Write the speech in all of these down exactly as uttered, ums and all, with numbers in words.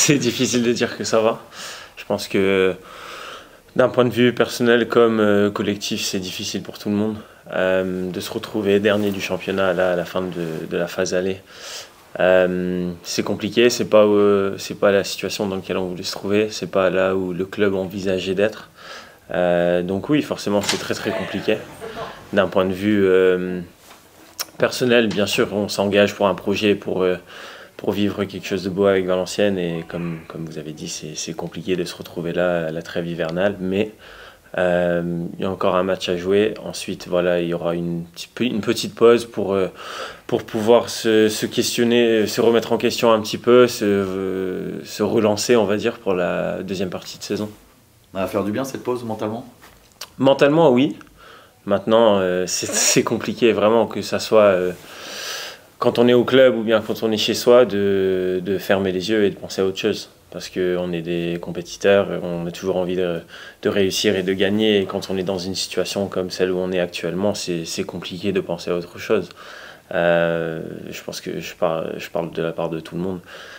c'est difficile de dire que ça va. Je pense que d'un point de vue personnel comme euh, collectif, c'est difficile pour tout le monde. Euh, de se retrouver dernier du championnat là, à la fin de, de la phase aller. Euh, c'est compliqué, c'est pas, euh, c'est pas la situation dans laquelle on voulait se trouver, c'est pas là où le club envisageait d'être. Euh, donc oui, forcément, c'est très très compliqué. D'un point de vue euh, personnel, bien sûr, on s'engage pour un projet, pour, euh, pour vivre quelque chose de beau avec Valenciennes. Et comme, comme vous avez dit, c'est compliqué de se retrouver là à la trêve hivernale. Mais euh, il y a encore un match à jouer. Ensuite, voilà, il y aura une, une petite pause pour, euh, pour pouvoir se, se questionner, se remettre en question un petit peu, se, euh, se relancer, on va dire, pour la deuxième partie de saison. Ça va faire du bien cette pause mentalement? Mentalement, oui. Maintenant, euh, c'est compliqué vraiment que ça soit euh, quand on est au club ou bien quand on est chez soi de, de fermer les yeux et de penser à autre chose. Parce qu'on est des compétiteurs, on a toujours envie de, de réussir et de gagner. Et quand on est dans une situation comme celle où on est actuellement, c'est compliqué de penser à autre chose. Euh, je pense que je parle, je parle de la part de tout le monde.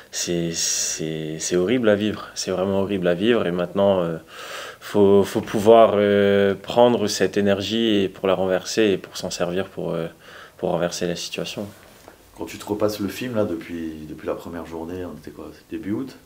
C'est horrible à vivre, c'est vraiment horrible à vivre. Et maintenant, il euh, faut, faut pouvoir euh, prendre cette énergie et pour la renverser et pour s'en servir pour, euh, pour renverser la situation. Quand tu te repasses le film là depuis, depuis la première journée, on était quoi, début août?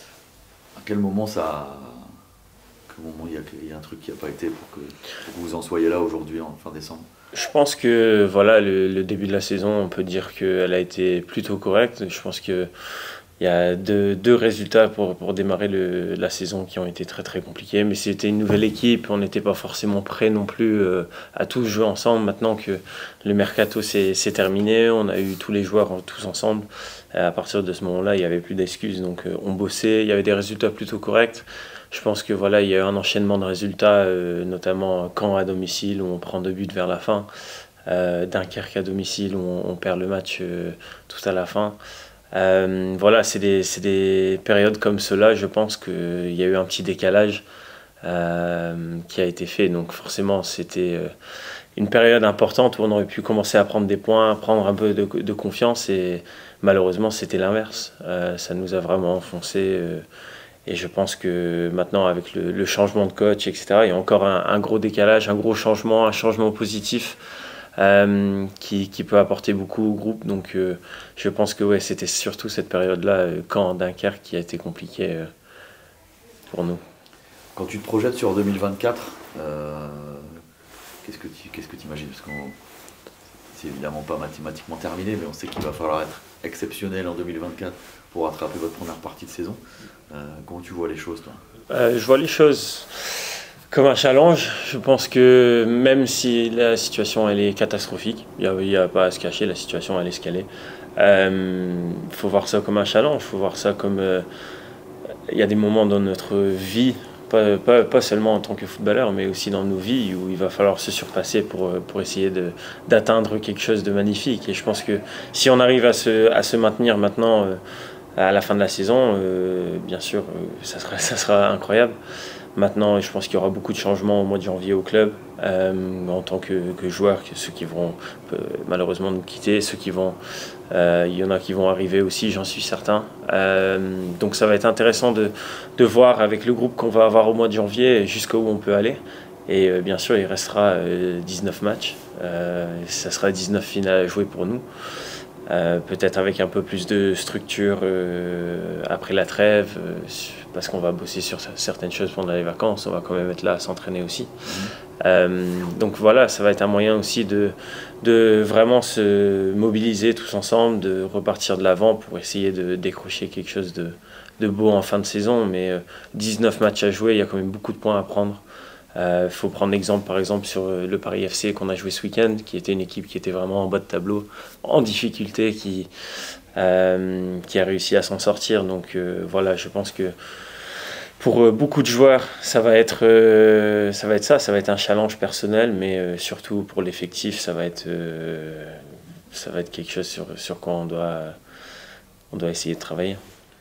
À quel moment ça, à quel moment il y a, il y a un truc qui n'a pas été pour que, pour que vous en soyez là aujourd'hui en fin décembre? Je pense que voilà, le, le début de la saison, on peut dire qu'elle a été plutôt correcte. Je pense qu'il y a deux, deux résultats pour, pour démarrer le, la saison qui ont été très très compliqués. Mais c'était une nouvelle équipe, on n'était pas forcément prêts non plus euh, à tous jouer ensemble. Maintenant que le mercato s'est terminé, on a eu tous les joueurs tous ensemble. À partir de ce moment-là, il n'y avait plus d'excuses. Donc euh, on bossait, il y avait des résultats plutôt corrects. Je pense que voilà, il y a eu un enchaînement de résultats, euh, notamment Caen à domicile où on prend deux buts vers la fin, euh, Dunkerque à domicile où on, on perd le match euh, tout à la fin. Euh, voilà, c'est des, des périodes comme cela, je pense qu'il y a eu un petit décalage euh, qui a été fait. Donc forcément, c'était euh, une période importante où on aurait pu commencer à prendre des points, prendre un peu de, de confiance et malheureusement, c'était l'inverse. Euh, ça nous a vraiment enfoncé. Euh, Et je pense que maintenant, avec le, le changement de coach, et cetera, il y a encore un, un gros décalage, un gros changement, un changement positif euh, qui, qui peut apporter beaucoup au groupe. Donc euh, je pense que ouais, c'était surtout cette période-là, euh, quand Dunkerque, qui a été compliquée euh, pour nous. Quand tu te projettes sur deux mille vingt-quatre, euh, qu'est-ce que tu qu'est-ce que tu imagines? Parce que c'est évidemment pas mathématiquement terminé, mais on sait qu'il va falloir être exceptionnel en deux mille vingt-quatre pour rattraper votre première partie de saison. Euh, comment tu vois les choses, toi? euh, Je vois les choses comme un challenge. Je pense que même si la situation elle est catastrophique, il n'y a, a pas à se cacher, la situation elle est ce qu'elle est. Il euh, faut voir ça comme un challenge, il faut voir ça comme... Il euh, y a des moments dans notre vie, pas, pas, pas seulement en tant que footballeur, mais aussi dans nos vies, où il va falloir se surpasser pour, pour essayer d'atteindre quelque chose de magnifique. Et je pense que si on arrive à se, à se maintenir maintenant... Euh, à la fin de la saison, euh, bien sûr, euh, ça, sera, ça sera incroyable. Maintenant, je pense qu'il y aura beaucoup de changements au mois de janvier au club, euh, en tant que, que joueurs, que ceux qui vont euh, malheureusement nous quitter, ceux qui vont, euh, il y en a qui vont arriver aussi, j'en suis certain. Euh, donc ça va être intéressant de, de voir avec le groupe qu'on va avoir au mois de janvier jusqu'où on peut aller. Et euh, bien sûr, il restera euh, dix-neuf matchs, euh, ça sera dix-neuf finales à jouer pour nous. Euh, peut-être avec un peu plus de structure euh, après la trêve, euh, parce qu'on va bosser sur certaines choses pendant les vacances, on va quand même être là à s'entraîner aussi. Mmh. Euh, donc voilà, ça va être un moyen aussi de, de vraiment se mobiliser tous ensemble, de repartir de l'avant pour essayer de décrocher quelque chose de, de beau en fin de saison. Mais euh, dix-neuf matchs à jouer, il y a quand même beaucoup de points à prendre. Il euh, faut prendre l'exemple par exemple sur le Paris F C qu'on a joué ce week-end, qui était une équipe qui était vraiment en bas de tableau, en difficulté, qui, euh, qui a réussi à s'en sortir. Donc euh, voilà, je pense que pour euh, beaucoup de joueurs, ça va être euh, ça va être ça, ça va être un challenge personnel, mais euh, surtout pour l'effectif, ça va être euh, ça va être quelque chose sur, sur quoi on doit, on doit essayer de travailler.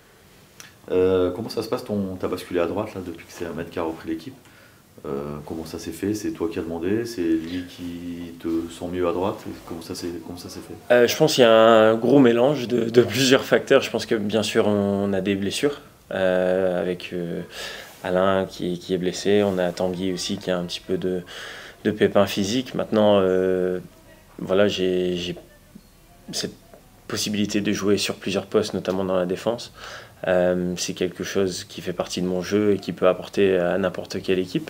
Euh, comment ça se passe, ton, t'as basculé à droite là, depuis que c'est Ahmed qui a repris l'équipe? Euh, comment ça s'est fait? C'est toi qui as demandé? C'est lui qui te sent mieux à droite? Comment ça s'est fait? euh, Je pense qu'il y a un gros mélange de, de plusieurs facteurs. Je pense que bien sûr on a des blessures. euh, avec euh, Alain qui, qui est blessé. On a Tanguy aussi qui a un petit peu de, de pépins physiques. Maintenant, euh, voilà, j'ai j'ai cette possibilité de jouer sur plusieurs postes, notamment dans la défense. Euh, c'est quelque chose qui fait partie de mon jeu et qui peut apporter à n'importe quelle équipe.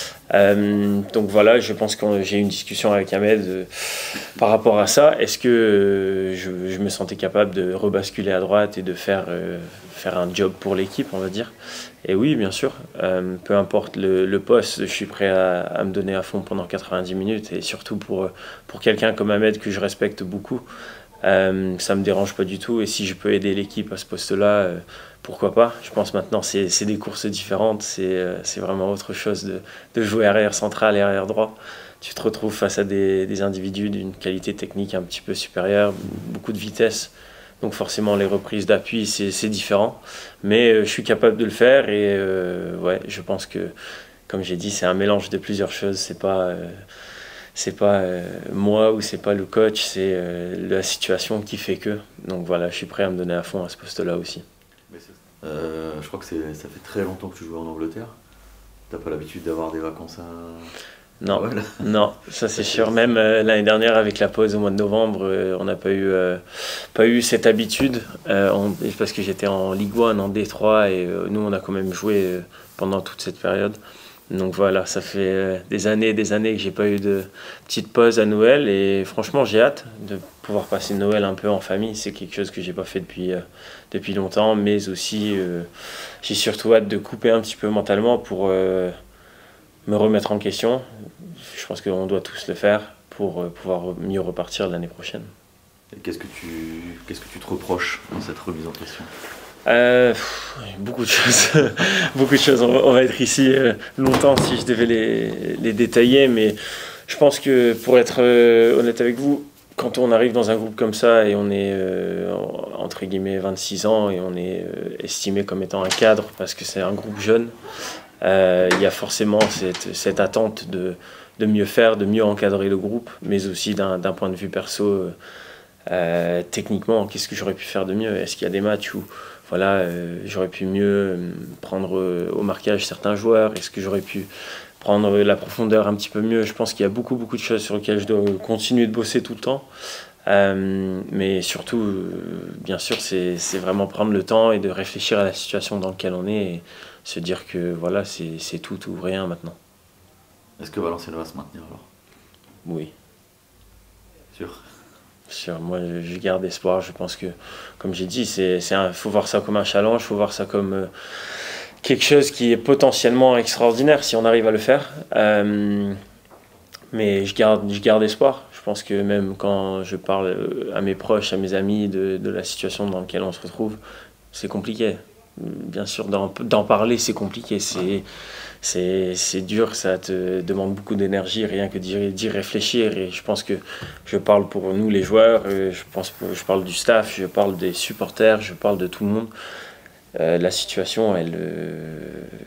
Euh, donc voilà, je pense que j'ai eu une discussion avec Ahmed euh, par rapport à ça. Est-ce que euh, je, je me sentais capable de rebasculer à droite et de faire, euh, faire un job pour l'équipe, on va dire? Et oui, bien sûr. Euh, peu importe le, le poste, je suis prêt à, à me donner à fond pendant quatre-vingt-dix minutes. Et surtout pour, pour quelqu'un comme Ahmed que je respecte beaucoup. Euh, ça me dérange pas du tout et si je peux aider l'équipe à ce poste-là, euh, pourquoi pas. Je pense maintenant c'est c'est des courses différentes, c'est euh, c'est vraiment autre chose de, de jouer arrière central et arrière droit. Tu te retrouves face à des, des individus d'une qualité technique un petit peu supérieure, beaucoup de vitesse, donc forcément les reprises d'appui c'est c'est différent, mais euh, je suis capable de le faire et euh, ouais, je pense que comme j'ai dit c'est un mélange de plusieurs choses, c'est pas euh, c'est pas euh, moi ou c'est pas le coach, c'est euh, la situation qui fait que. Donc voilà, je suis prêt à me donner à fond à ce poste-là aussi. Euh, je crois que c'est, ça fait très longtemps que tu joues en Angleterre. T'as pas l'habitude d'avoir des vacances à... Non, Ouais, là. non, ça c'est sûr. Même euh, l'année dernière avec la pause au mois de novembre, euh, on n'a pas eu, euh, pas eu cette habitude euh, on- parce que j'étais en Ligue un, en D trois et euh, nous on a quand même joué euh, pendant toute cette période. Donc voilà, ça fait euh, des années et des années que j'ai pas eu de petite pause à Noël et franchement j'ai hâte de pouvoir passer Noël un peu en famille. C'est quelque chose que j'ai pas fait depuis, euh, depuis longtemps, mais aussi euh, j'ai surtout hâte de couper un petit peu mentalement pour euh, me remettre en question. Je pense qu'on doit tous le faire pour euh, pouvoir mieux repartir l'année prochaine. Et qu'est-ce que tu, qu'est-ce que tu te reproches dans cette remise en question? Euh, pff, beaucoup de choses, beaucoup de choses. On va, on va être ici euh, longtemps si je devais les, les détailler, mais je pense que pour être euh, honnête avec vous, quand on arrive dans un groupe comme ça et on est euh, entre guillemets vingt-six ans et on est euh, estimé comme étant un cadre parce que c'est un groupe jeune, euh, il y a forcément cette, cette attente de, de mieux faire, de mieux encadrer le groupe, mais aussi d'un d'un point de vue perso. Euh, euh, techniquement, qu'est-ce que j'aurais pu faire de mieux? Est-ce qu'il y a des matchs où voilà, euh, j'aurais pu mieux euh, prendre euh, au marquage certains joueurs? Est-ce que j'aurais pu prendre euh, la profondeur un petit peu mieux? Je pense qu'il y a beaucoup, beaucoup de choses sur lesquelles je dois continuer de bosser tout le temps. Euh, mais surtout, euh, bien sûr, c'est c'est vraiment prendre le temps et de réfléchir à la situation dans laquelle on est et se dire que voilà, c'est c'est tout ou rien maintenant. Est-ce que Valenciennes va se maintenir alors? Oui. Sûr. Sur moi, je je garde espoir. Je pense que, comme j'ai dit, c'est, c'est un- faut voir ça comme un challenge, faut voir ça comme euh, quelque chose qui est potentiellement extraordinaire si on arrive à le faire. Euh, mais je garde, je garde espoir. Je pense que même quand je parle euh, à mes proches, à mes amis de, de la situation dans laquelle on se retrouve, c'est compliqué. Bien sûr, d'en, d'en parler, c'est compliqué. C'est, c'est, c'est dur, ça te demande beaucoup d'énergie, rien que d'y, d'y réfléchir. Et je pense que je parle pour nous, les joueurs, euh, je, pense que je parle du staff, je parle des supporters, je parle de tout le monde. Euh, la situation, elle, euh,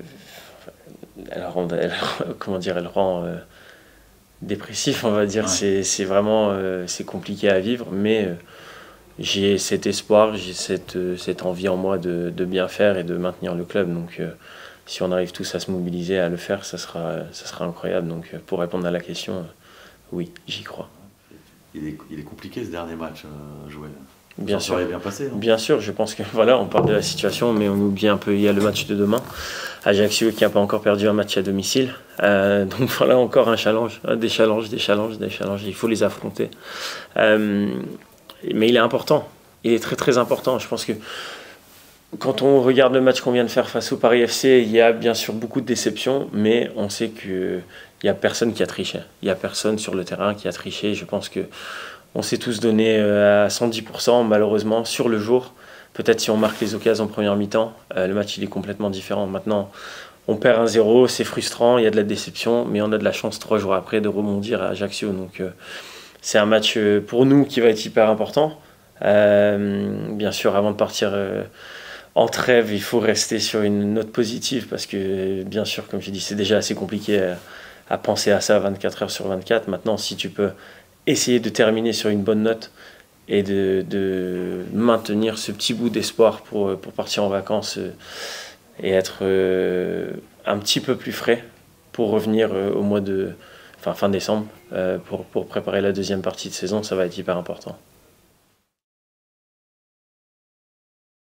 elle rend, elle- comment dire, elle rend euh, dépressif, on va dire. Ouais. C'est, c'est vraiment euh, c'est compliqué à vivre, mais euh, j'ai cet espoir, j'ai cette, euh, cette envie en moi de, de bien faire et de maintenir le club. Donc, euh, si on arrive tous à se mobiliser, à le faire, ça sera, ça sera incroyable. Donc, euh, pour répondre à la question, euh, oui, j'y crois. Il est, il est compliqué ce dernier match à jouer. Bien Ça sûr. serait bien passé, non? Bien sûr, je pense que voilà, on parle de la situation, mais on oublie un peu, il y a le match de demain. Ajaccio qui n'a pas encore perdu un match à domicile. Euh, donc voilà, encore un challenge, hein, des challenges, des challenges, des challenges. Il faut les affronter. Euh, mais il est important. Il est très très important. Je pense que quand on regarde le match qu'on vient de faire face au Paris F C, il y a bien sûr beaucoup de déceptions, mais on sait qu'il n'y a personne qui a triché. Il n'y a personne sur le terrain qui a triché. Je pense que on s'est tous donné euh, à cent dix pour cent, malheureusement, sur le jour. Peut-être si on marque les occasions en première mi-temps, euh, le match il est complètement différent. Maintenant, on perd un zéro, c'est frustrant, il y a de la déception, mais on a de la chance trois jours après de rebondir à Ajaccio. Donc euh, c'est un match euh, pour nous qui va être hyper important. Euh, bien sûr, avant de partir euh, en trêve, il faut rester sur une note positive parce que, bien sûr, comme j'ai dit, c'est déjà assez compliqué à, à penser à ça vingt-quatre heures sur vingt-quatre. Maintenant, si tu peux essayer de terminer sur une bonne note et de, de maintenir ce petit bout d'espoir pour, pour partir en vacances euh, et être euh, un petit peu plus frais pour revenir euh, au mois de enfin, fin décembre euh, pour, pour préparer la deuxième partie de saison. Ça va être hyper important.